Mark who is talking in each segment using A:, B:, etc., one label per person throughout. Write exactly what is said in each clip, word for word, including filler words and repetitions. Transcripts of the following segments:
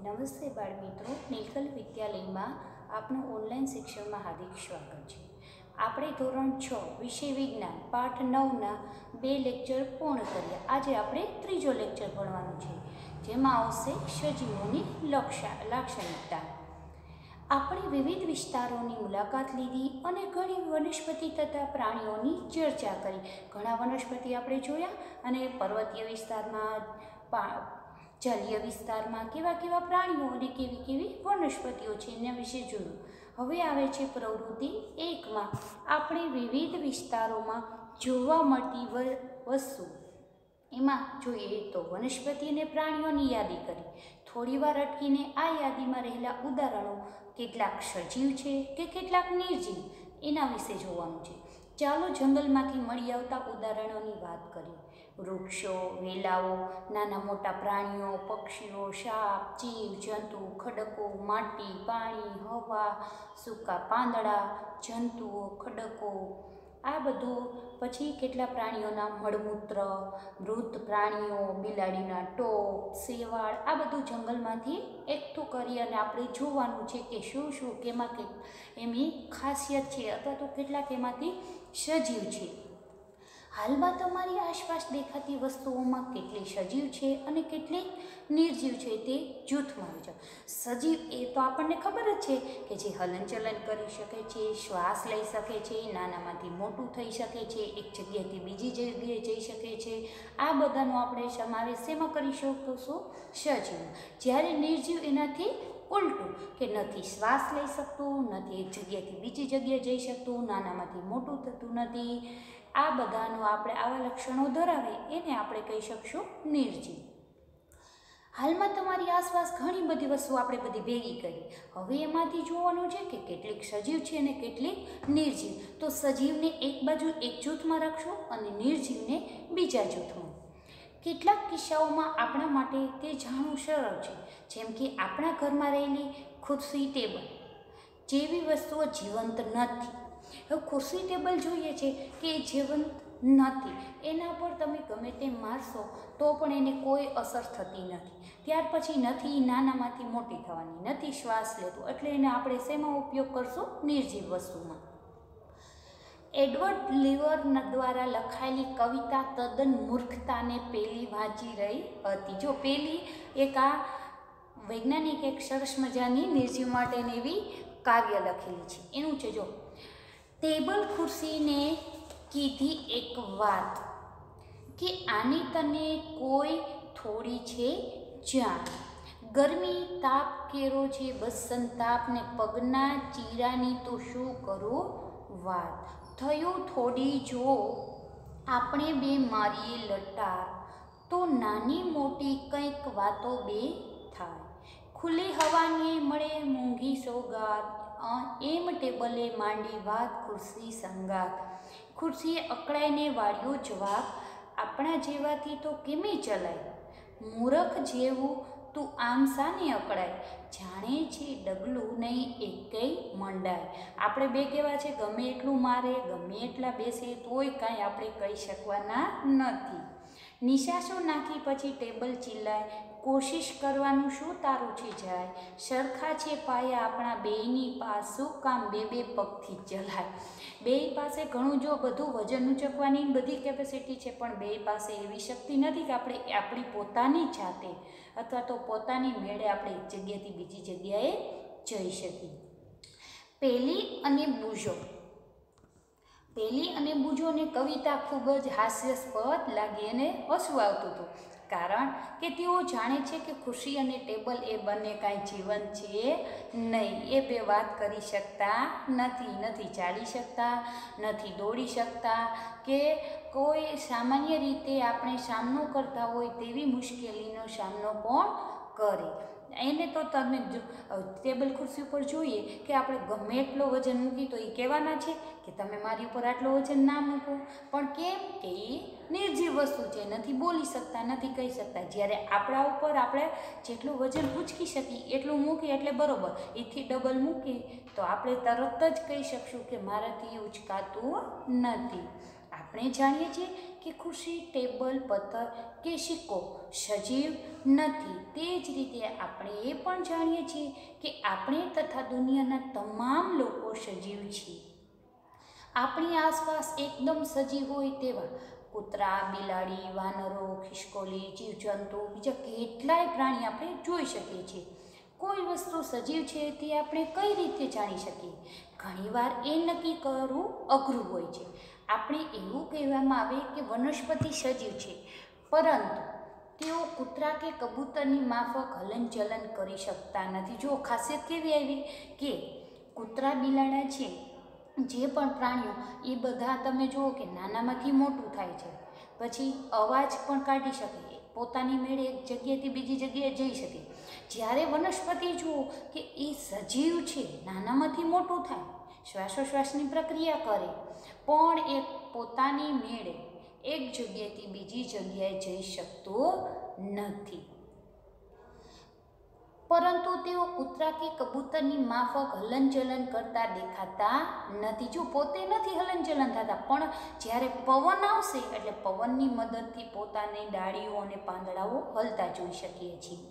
A: નમસ્તે બાળ મિત્રો, નીલકંઠ વિદ્યાલયમાં આપનું ઓનલાઈન શિક્ષણમાં હાર્દિક સ્વાગત છે। આપણે ધોરણ છ વિષય વિજ્ઞાન પાઠ નવના બે લેક્ચર પૂર્ણ કર્યા। આજે આપણે ત્રીજો લેક્ચર ભણવાનું છે, જેમાં આવશે સજીવોની લાક્ષણિકતા। આપણે વિવિધ વિસ્તારોની મુલાકાત લીધી અને ઘણી વનસ્પતિ તથા પ્રાણીઓની ચર્ચા કરી। ઘણા વનસ્પતિ આપણે જોયા અને પર્વતીય વિસ્તારમાં જલીય વિસ્તારમાં કેવા કેવા પ્રાણીઓ અને કેવી કેવી વનસ્પતિઓ છે એના વિશે જોયું। હવે આવે છે પ્રવૃત્તિ એકમાં આપણે વિવિધ વિસ્તારોમાં જોવા મળતી વસ્તુ। એમાં જોઈએ તો વનસ્પતિ અને પ્રાણીઓની યાદી કરી। થોડી વાર અટકીને આ યાદીમાં રહેલા ઉદાહરણો કેટલાક સજીવ છે કે કેટલાક નિર્જીવ એના વિશે જોવાનું છે। ચાલો જંગલમાંથી મળી આવતા ઉદાહરણોની વાત કરીએ। વૃક્ષો, વેલાઓ, નાના મોટા પ્રાણીઓ, પક્ષીઓ, સાપ, જીવ જંતુ, ખડકો, માટી, પાણી, હવા, સૂકા પાંદડા, જંતુઓ, ખડકો, આ બધું। પછી કેટલા પ્રાણીઓના મળમૂત્ર, મૃત પ્રાણીઓ, બિલાડીના ટોપ, શેવાળ, આ બધું જંગલમાંથી એકઠું કરી અને આપણે જોવાનું છે કે શું શું કેમાં કે એમની ખાસિયત છે અથવા તો કેટલાક એમાંથી સજીવ છે। હાલમાં તમારી આસપાસ દેખાતી વસ્તુઓમાં કેટલી સજીવ છે અને કેટલી નિર્જીવ છે તે જૂથમાં આવી જાઓ। સજીવ એ તો આપણને ખબર જ છે કે જે હલનચલન કરી શકે છે, શ્વાસ લઈ શકે છે, નાનામાંથી મોટું થઈ શકે છે, એક જગ્યાએથી બીજી જગ્યાએ જઈ શકે છે। આ બધાનો આપણે સમાવેશ શેમાં કરી શકીશું? સજીવ। જ્યારે નિર્જીવ એનાથી ઉલટું કે નથી શ્વાસ લઈ શકતું, નથી એક જગ્યાએથી બીજી જગ્યાએ જઈ શકતું, નાનામાંથી મોટું થતું નથી। આ બધાનો આપણે આવા લક્ષણો ધરાવે એને આપણે કહી શકશું નિર્જીવ। હાલમાં તમારી આસપાસ ઘણી બધી વસ્તુઓ આપણે બધી ભેગી કરી। હવે એમાંથી જોવાનું છે કે કેટલીક સજીવ છે અને કેટલીક નિર્જીવ। તો સજીવને એક બાજુ એક જૂથમાં રાખશું અને નિર્જીવને બીજા જૂથમાં। કેટલાક કિસ્સાઓમાં આપણા માટે તે જાણવું સરળ છે, જેમ કે આપણા ઘરમાં રહેલી ખુરશી, ટેબલ જેવી વસ્તુઓ જીવંત નથી। હવે ખુરશી ટેબલ જોઈએ છે કે એ જીવંત નથી, એના પર તમે ગમે તેમ મારશો તો પણ એને કોઈ અસર થતી નથી। ત્યાર પછી નથી નાનામાંથી મોટી થવાની, નથી શ્વાસ લેતું, એટલે એને આપણે શેમાં ઉપયોગ કરશું? નિર્જીવ વસ્તુમાં। એડવર્ડ લીવર દ્વારા લખાયેલી કવિતા તદ્દન મૂર્ખતાને પેલી વાંચી રહી હતી। જો પેલી એક આ વૈજ્ઞાનિક એક સરસ મજાની નિર્જીવ માટેની એવી કાવ્ય લખેલી છે, એનું છે જો। ટેબલ ખુરશીને કીધી એક વાત કે આની તને કોઈ થોડી છે જાણ। ગરમી તાપ કેરો છે બસ સંતાપ ને પગના ચીરાની તો શું કરું વાત। થયું થોડી જો આપણે બે મારીએ લટાર તો નાની મોટી કંઈક વાતો બે થાય। ખુલ્લી હવાને મળે મોંઘી સોગાત એમ ટેબલે માંડી વાત ખુરશી સંગાત। ખુરશીએ અકળાઈને વાળ્યો જવાબ આપણા જેવાથી તો કેમે ચલાય। મૂરખ જેવું તું આમ સાને અકળાય જાણે છે ડગલું નહીં એકેય મંડાય। આપણે બે કેવા છે, ગમે એટલું મારે ગમે એટલા બેસે તોય કાંઈ આપણે કહી શકવાના નથી। નિશાસો નાખી પછી ટેબલ ચિલ્લાય કોશિશ કરવાનું શું તારું છે જાય। સરખા છે પાયા આપણા બેયની પાસ શું કામ બે બે પગથી ચલાય। બેય પાસે ઘણું જો બધું વજન ઉંચકવાની બધી કેપેસિટી છે, પણ બેય પાસે એવી શક્તિ નથી કે આપણે આપણી પોતાની જાતે અથવા તો પોતાની મેળે આપણે એક જગ્યાએથી બીજી જગ્યાએ જઈ શકીએ। પેલી અને બૂજો પેલી અને બૂજોને કવિતા ખૂબ જ હાસ્યાસ્પદ લાગી અને હસવું આવતું હતું, કારણ કે તેઓ જાણે છે કે ખુરશી અને ટેબલ એ બંને કાંઈ જીવન છે નહીં। એ બે વાત કરી શકતા નથી, નથી ચાલી શકતા, નથી દોડી શકતા કે કોઈ સામાન્ય રીતે આપણે સામનો કરતા હોય તેવી મુશ્કેલીનો સામનો પણ કરે। એને તો તમે ટેબલ ખુરશી ઉપર જોઈએ કે આપણે ગમે એટલો વજન મૂકી તો એ કહેવાના છે કે તમે મારી ઉપર આટલો વજન ના મૂકો, પણ કેમ કે એ નિર્જીવ વસ્તુ છે, નથી બોલી શકતા, નથી કહી શકતા। જ્યારે આપણા ઉપર આપણે જેટલું વજન ઉંચકી શકીએ એટલું મૂકીએ એટલે બરાબર, એથી ડબલ મૂકીએ તો આપણે તરત જ કહી શકશું કે મારાથી ઉંચકાતું નથી। આપણે જાણીએ છીએ કે ખુરશી, ટેબલ, પથ્થર કે સિક્કો સજીવ નથી. તે જ રીતે આપણે એ પણ જાણીએ છીએ કે આપણે તથા દુનિયાના તમામ લોકો સજીવ છીએ. આપણી આસપાસ એકદમ સજીવ હોય તેવા કૂતરા, બિલાડી, વાનરો, ખિસકોલી, જીવજંતુ, બીજા કેટલાય પ્રાણી આપણે જોઈ શકીએ છીએ. કોઈ વસ્તુ સજીવ છે તે આપણે કઈ રીતે જાણી શકીએ? ઘણીવાર એ નક્કી કરવું અઘરું હોય છે. આપણે એવું કહેવામાં આવે કે વનસ્પતિ સજીવ છે, પરંતુ તેઓ કૂતરા કે કબૂતરની માફક હલનચલન કરી શકતા નથી. જો ખાસિયત કેવી આવી કે કૂતરા, બિલાડા છે, જે પણ પ્રાણીઓ એ બધા તમે જુઓ કે નાનામાંથી મોટું થાય છે, પછી અવાજ પણ કાઢી શકે, પોતાની મેળે એક જગ્યાએથી બીજી જગ્યાએ જઈ શકે. જ્યારે વનસ્પતિ જુઓ કે એ સજીવ છે, નાનામાંથી મોટું થાય, શ્વાસોશ્વાસની પ્રક્રિયા કરે, પણ એ પોતાની મેળે એક જગ્યાએથી બીજી જગ્યાએ જઈ શકતો નથી. પરંતુ તેઓ કૂતરા કે કબૂતરની માફક હલનચલન કરતા દેખાતા નથી. જો પોતે નથી હલનચલન થતા, પણ જ્યારે પવન આવશે એટલે પવનની મદદથી પોતાની ડાળીઓ અને પાંદડાઓ હલતા જોઈ શકીએ છીએ.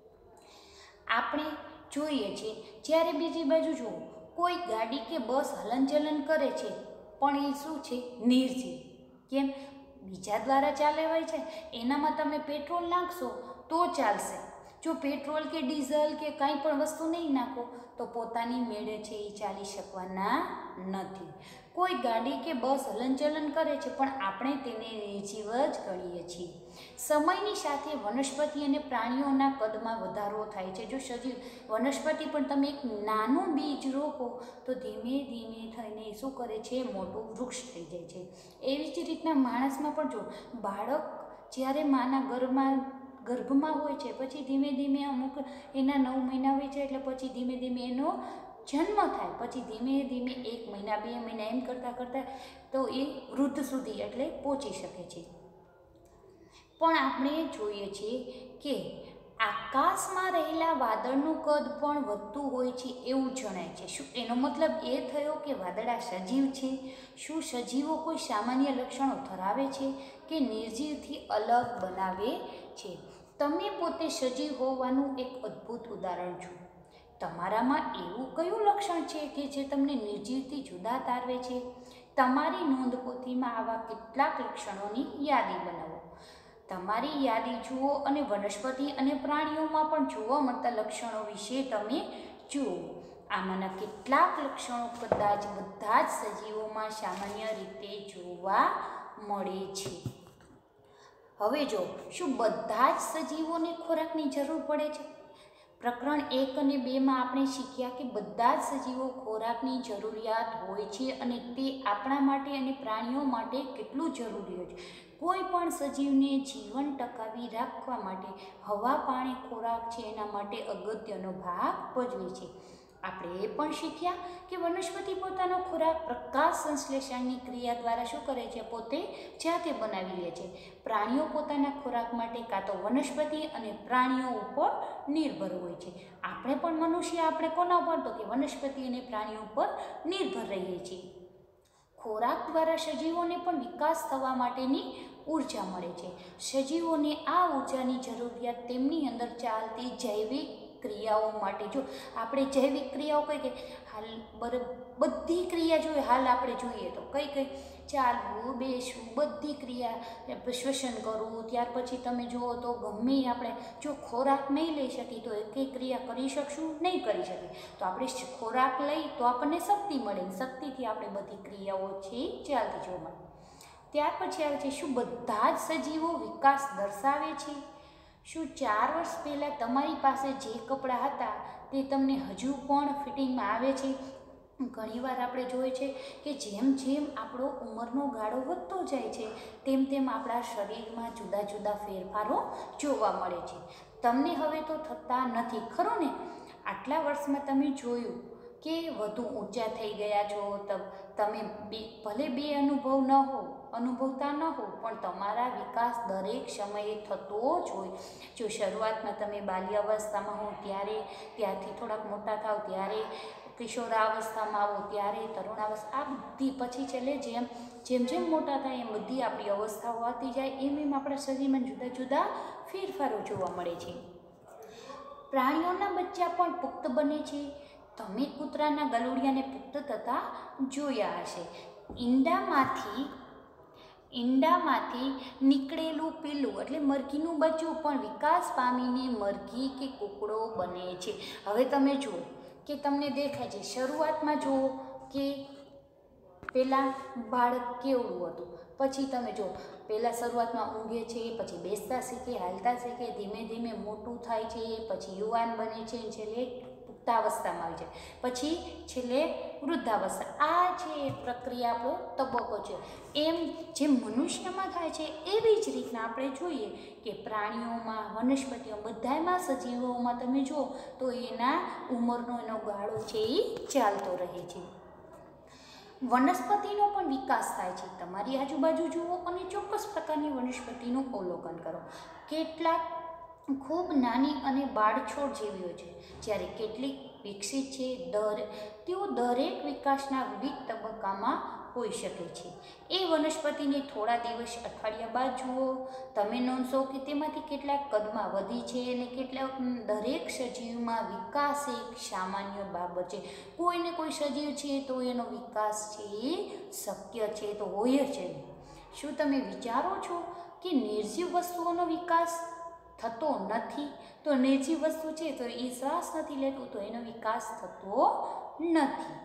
A: આપણે જોઈએ છીએ જ્યારે બીજી બાજુ જુઓ કોઈ ગાડી કે બસ હલનચલન કરે છે, પણ એ શું છે? નિર્જીવ. કેમ? બીજા દ્વારા ચાલવાય છે. એનામાં તમે પેટ્રોલ નાખશો તો ચાલશે. જો પેટ્રોલ કે ડીઝલ કે કાંઈ પણ વસ્તુ નહીં નાખો તો પોતાની મેળે છે એ ચાલી શકવાના નથી. કોઈ ગાડી કે બસ હલનચલન કરે છે, પણ આપણે તેને નિર્જીવ જ ગણીએ છીએ. સમયની સાથે વનસ્પતિ અને પ્રાણીઓના કદમાં વધારો થાય છે. જો સજીવ વનસ્પતિ પણ તમે એક નાનું બીજ રોપો તો ધીમે ધીમે થઈને શું કરે છે? મોટું વૃક્ષ થઈ જાય છે. એવી જ રીતના માણસમાં પણ જો બાળક જ્યારે માના ગર્ભમાં ગર્ભમાં હોય છે, પછી ધીમે ધીમે અમુક એના નવ મહિના હોય છે, એટલે પછી ધીમે ધીમે એનો જન્મ થાય, પછી ધીમે ધીમે એક મહિના, બે મહિના એમ કરતાં કરતાં તો એ વૃદ્ધ સુધી એટલે પહોંચી શકે છે. પણ આપણે જોઈએ છીએ કે આકાશમાં રહેલા વાદળનું કદ પણ વધતું હોય છે એવું જણાય છે. શું એનો મતલબ એ થયો કે વાદળા સજીવ છે? શું સજીવો કોઈ સામાન્ય લક્ષણો ધરાવે છે કે નિર્જીવથી અલગ બનાવે છે? તમે પોતે સજીવ હોવાનું એક અદ્ભુત ઉદાહરણ છો. તમારામાં એવું કયું લક્ષણ છે કે જે તમને નિર્જીવથી જુદા તારવે છે? તમારી નોંધપોથીમાં આવા કેટલાક લક્ષણોની યાદી બનાવો. તમારી યાદી જુઓ અને વનસ્પતિ અને પ્રાણીઓમાં પણ જોવા મળતા લક્ષણો વિશે તમે જુઓ. આમાંના કેટલાક લક્ષણો કદાચ બધા જ સજીવોમાં સામાન્ય રીતે જોવા મળે છે. હવે જો, શું બધા જ સજીવોને ખોરાકની જરૂર પડે છે? પ્રકરણ એક અને બેમાં આપણે શીખ્યા કે બધા જ સજીવો ખોરાકની જરૂરિયાત હોય છે અને તે આપણા માટે અને પ્રાણીઓ માટે કેટલું જરૂરી હોય છે. કોઈ પણ સજીવને જીવન ટકાવી રાખવા માટે હવા, પાણી, ખોરાક છે એના માટે અગત્યનો ભાગ ભજવે છે. આપણે એ પણ શીખ્યા કે વનસ્પતિ પોતાનો ખોરાક પ્રકાશ સંશ્લેષણની ક્રિયા દ્વારા શું કરે છે? પોતે જાતે બનાવી લે છે. પ્રાણીઓ પોતાના ખોરાક માટે કાં તો વનસ્પતિ અને પ્રાણીઓ ઉપર નિર્ભર હોય છે. આપણે પણ મનુષ્ય આપણે કોના પર? તો કે વનસ્પતિ અને પ્રાણીઓ પર નિર્ભર રહીએ છીએ. ખોરાક દ્વારા સજીવોને પણ વિકાસ થવા માટેની ઉર્જા મળે છે. સજીવોને આ ઉર્જાની જરૂરિયાત તેમની અંદર ચાલતી જૈવિક ક્રિયાઓ માટે. જો આપણે જૈવિક ક્રિયાઓ કઈ કે હાલ બરાબર બધી ક્રિયા જોઈએ, હાલ આપણે જોઈએ તો કઈ કઈ ચાલવું, બેસવું, બધી ક્રિયા, શ્વસન કરવું, ત્યાર પછી તમે જુઓ તો ગમે આપણે જો ખોરાક નહીં લઈ શકીએ તો એકેય ક્રિયા કરી શકશું નહીં કરી શકીએ. તો આપણે ખોરાક લઈ તો આપણને શક્તિ મળે, શક્તિથી આપણે બધી ક્રિયાઓ છે ચાલતી જોવા મળે. ત્યાર પછી આવે છે, શું બધા જ સજીવો વિકાસ દર્શાવે છે? શું ચાર વર્ષ પહેલાં તમારી પાસે જે કપડાં હતા તે તમને હજુ પણ ફિટિંગમાં આવે છે? ઘણીવાર આપણે જોઈએ છે કે જેમ જેમ આપણો ઉંમરનો ગાળો વધતો જાય છે તેમ તેમ આપણા શરીરમાં જુદા જુદા ફેરફારો જોવા મળે છે. તમને હવે તો થતા નથી, ખરું ને? આટલા વર્ષમાં તમે જોયું કે વધુ ઊંચા થઈ ગયા છો. તમે બે ભલે બે અનુભવ ન હો અનુભવતા ન હો પણ તમારા વિકાસ દરેક સમયે થતો જ હોય. જો શરૂઆતમાં તમે બાલ્યાવસ્થામાં હો ત્યારે, ત્યારથી થોડાક મોટા થાવ ત્યારે કિશોરાવસ્થામાં આવો ત્યારે, તરુણાવસ્થા, આ બધી પછી છેલ્લે જેમ જેમ જેમ મોટા થાય એમ બધી આપણી અવસ્થાઓ આવતી જાય, એમ એમ આપણા શરીરમાં જુદા જુદા ફેરફારો જોવા મળે છે. પ્રાણીઓના બચ્ચા પણ પુખ્ત બને છે. તમે કૂતરાના ગલુડિયાને પુખ્ત થતા જોયા હશે. ઈંડામાંથી ઈંડામાંથી નીકળેલું પીલું એટલે મરઘીનું બચ્ચું પણ વિકાસ પામીને મરઘી કે કૂકડો બને છે. હવે તમે જુઓ કે તમને દેખાય છે શરૂઆતમાં જુઓ કે પહેલાં બાળક કેવડું હતું, પછી તમે જુઓ પહેલાં શરૂઆતમાં ઊંઘે છે, પછી બેસતા શીખે, હાલતા શીખે, ધીમે ધીમે મોટું થાય છે, પછી યુવાન બને છે, છેલ્લે પુખ્તાવસ્થામાં આવી જાય, પછી છેલ્લે વૃદ્ધાવસ્થા. આ જે પ્રક્રિયા આપણો તબક્કો છે. એમ જે મનુષ્યમાં થાય છે એવી જ રીતના આપણે જોઈએ કે પ્રાણીઓમાં, વનસ્પતિઓ, બધામાં સજીવોમાં તમે જુઓ તો એના ઉંમરનો એનો ગાળો છે એ ચાલતો રહે છે. વનસ્પતિનો પણ વિકાસ થાય છે. તમારી આજુબાજુ જુઓ અને ચોક્કસ પ્રકારની વનસ્પતિનું અવલોકન કરો. કેટલાક ખૂબ નાની અને બાળછોડ જેવી હોય છે, જ્યારે કેટલીક વિકસિત છે. દર તેઓ દરેક વિકાસના વિવિધ તબક્કામાં હોઈ શકે છે. એ વનસ્પતિને થોડા દિવસ, અઠવાડિયા બાદ જુઓ, તમે નોંધશો કે તેમાંથી કેટલાક કદમાં વધી છે અને કેટલાક. દરેક સજીવમાં વિકાસ એક સામાન્ય બાબત છે. કોઈને કોઈ સજીવ છે તો એનો વિકાસ છે એ શક્ય છે તો હોય છે. શું તમે વિચારો છો કે નિર્જીવ વસ્તુઓનો વિકાસ થતો નથી? તો નિર્જીવ વસ્તુ છે તો એ શ્વાસ નથી લેતું તો એનો વિકાસ થતો નથી.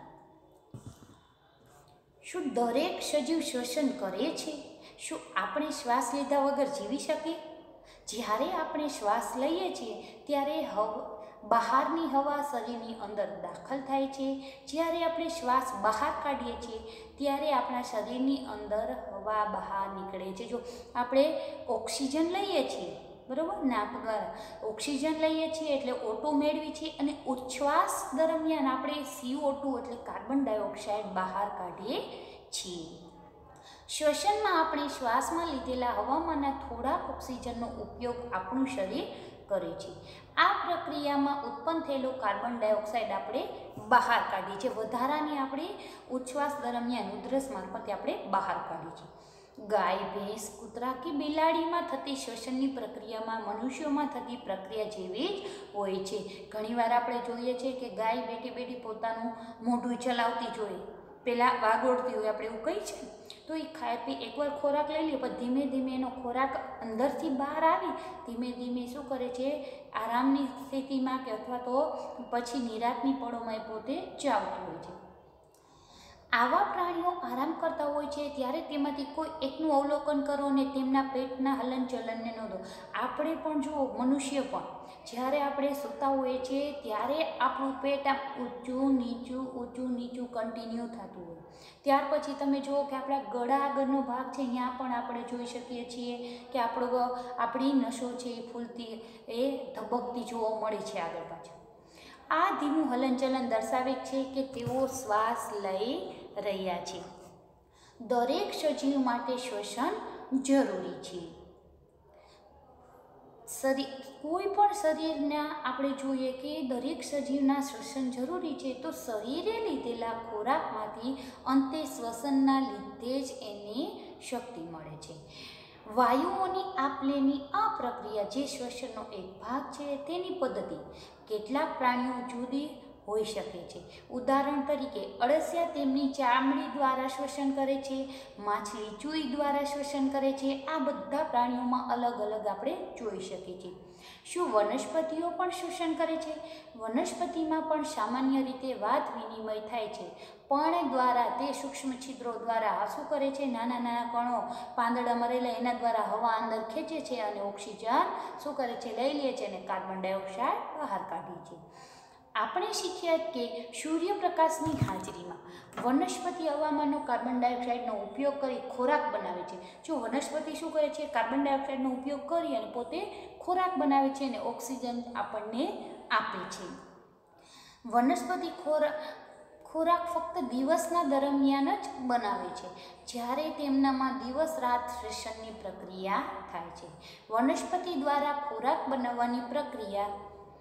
A: શું દરેક સજીવ શ્વસન કરે છે? શું આપણે શ્વાસ લીધા વગર જીવી શકીએ? જ્યારે આપણે શ્વાસ લઈએ છીએ ત્યારે હવ બહારની હવા શરીરની અંદર દાખલ થાય છે. જ્યારે આપણે શ્વાસ બહાર કાઢીએ છીએ ત્યારે આપણા શરીરની અંદર હવા બહાર નીકળે છે. જો આપણે ઓક્સિજન લઈએ છીએ, બરાબર, નાક દ્વારા ઓક્સિજન લઈએ છીએ એટલે ઓટો મેળવી છીએ અને ઉચ્છ્વાસ દરમિયાન આપણે સી ઓ ટુ એટલે કાર્બન ડાયોક્સાઇડ બહાર કાઢીએ છીએ. શ્વસનમાં આપણે શ્વાસમાં લીધેલા હવામાંના થોડાક ઓક્સિજનનો ઉપયોગ આપણું શરીર કરે છે. આ પ્રક્રિયામાં ઉત્પન્ન થયેલો કાર્બન ડાયોક્સાઇડ આપણે બહાર કાઢીએ છીએ. વધારાની આપણે ઉચ્છ્વાસ દરમિયાન ઉધરસ મારફતે આપણે બહાર કાઢીએ છીએ. ગાય, ભેંસ, કૂતરા કે બિલાડીમાં થતી શ્વસનની પ્રક્રિયામાં મનુષ્યોમાં થતી પ્રક્રિયા જેવી જ હોય છે. ઘણીવાર આપણે જોઈએ છીએ કે ગાય બેઠી બેઠી પોતાનું મોઢું ચલાવતી જોઈએ. પહેલાં વાગોળતી હોય, આપણે એવું કહીએ છીએ. તો એ ખાય પી એકવાર ખોરાક લઈ લે, પણ ધીમે ધીમે એનો ખોરાક અંદરથી બહાર આવી ધીમે ધીમે શું કરે છે, આરામની સ્થિતિમાં કે અથવા તો પછી નિરાંતની પળોમાં એ પોતે ચાવતું હોય છે. આવા પ્રાણીઓ આરામ કરતા હોય છે ત્યારે તેમાંથી કોઈ એકનું અવલોકન કરો અને તેમના પેટના હલનચલનને નોંધો. આપણે પણ જુઓ, મનુષ્ય પણ જ્યારે આપણે સૂતા હોઈએ છીએ ત્યારે આપણું પેટ આમ ઊંચું નીચું ઊંચું નીચું કન્ટિન્યુ થતું હોય. ત્યાર પછી તમે જુઓ કે આપણા ગળા આગળનો ભાગ છે, ત્યાં પણ આપણે જોઈ શકીએ છીએ કે આપણો આપણી નસો છે એ ફૂલતી એ ધબકતી જોવા મળે છે આગળ પાછળ. આ ધીમું હલનચલન દર્શાવે છે કે તેઓ શ્વાસ લઈ રહ્યા છે. દરેક સજીવ માટે શ્વસન જરૂરી છે. શરીર કોઈ પણ શરીરના આપણે જોઈએ કે દરેક સજીવના શ્વસન જરૂરી છે, તો શરીરે લીધેલા ખોરાકમાંથી અંતે શ્વસનના લીધે જ એને શક્તિ મળે છે. વાયુઓની આપલેની આ પ્રક્રિયા જે શ્વસનનો એક ભાગ છે તેની પદ્ધતિ કેટલાક પ્રાણીઓ જુદી હોઈ શકે છે. ઉદાહરણ તરીકે અળસિયા તેમની ચામડી દ્વારા શ્વસન કરે છે, માછલી ચૂઈ દ્વારા શ્વસન કરે છે. આ બધા પ્રાણીઓમાં અલગ અલગ આપણે જોઈ શકીએ છીએ. શું વનસ્પતિઓ પણ શ્વસન કરે છે? વનસ્પતિમાં પણ સામાન્ય રીતે વાત વિનિમય થાય છે. પર્ણ દ્વારા તે સૂક્ષ્મ છિદ્રો દ્વારા શું કરે છે, નાના નાના કણો પાંદડામાં રહેલા એના દ્વારા હવા અંદર ખેંચે છે અને ઓક્સિજન શું કરે છે, લઈ લે છે અને કાર્બન ડાયોક્સાઇડ બહાર કાઢે છે. આપણે શીખ્યા કે સૂર્યપ્રકાશની હાજરીમાં વનસ્પતિ હવામાંનો કાર્બન ડાયોક્સાઇડનો ઉપયોગ કરી ખોરાક બનાવે છે. જો વનસ્પતિ શું કરે છે, કાર્બન ડાયોક્સાઇડનો ઉપયોગ કરી અને પોતે ખોરાક બનાવે છે અને ઓક્સિજન આપણને આપે છે. વનસ્પતિ ખોરાક ખોરાક ફક્ત દિવસના દરમિયાન જ બનાવે છે, જ્યારે તેમનામાં દિવસ રાત શ્વસનની પ્રક્રિયા થાય છે. વનસ્પતિ દ્વારા ખોરાક બનાવવાની પ્રક્રિયા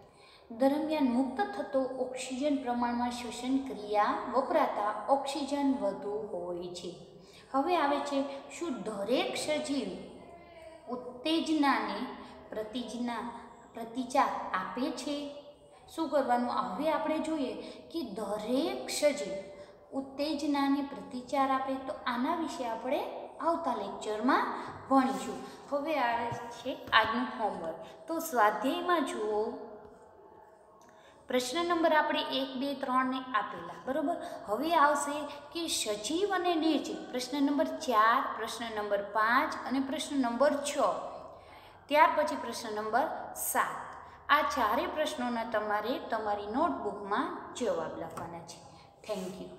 A: દરમિયાન મુક્ત થતો ઓક્સિજન પ્રમાણમાં શ્વસન ક્રિયા વપરાતા ઓક્સિજન વધુ હોય છે. હવે આવે છે, શું દરેક સજીવ ઉત્તેજનાને પ્રતિજના પ્રતિચાર આપે છે? શું કરવાનું? હવે આપણે જોઈએ કે દરેક સજીવ ઉત્તેજનાને પ્રતિચાર આપે. તો આના વિશે આપણે આવતા લેક્ચરમાં ભણીશું. હવે આવે છે આજનું હોમવર્ક. તો સ્વાધ્યાયમાં જુઓ, પ્રશ્ન નંબર આપણે એક બે ત્રણ ને આપેલા, બરાબર. હવે આવશે કે સજીવ અને નિર્જીવ, પ્રશ્ન નંબર ચાર, પ્રશ્ન નંબર પાંચ અને પ્રશ્ન નંબર છ. ત્યાર પછી પ્રશ્ન નંબર સાત. આ ચારેય પ્રશ્નોના તમારે તમારી નોટબુકમાં જવાબ લખવાના છે. Thank you.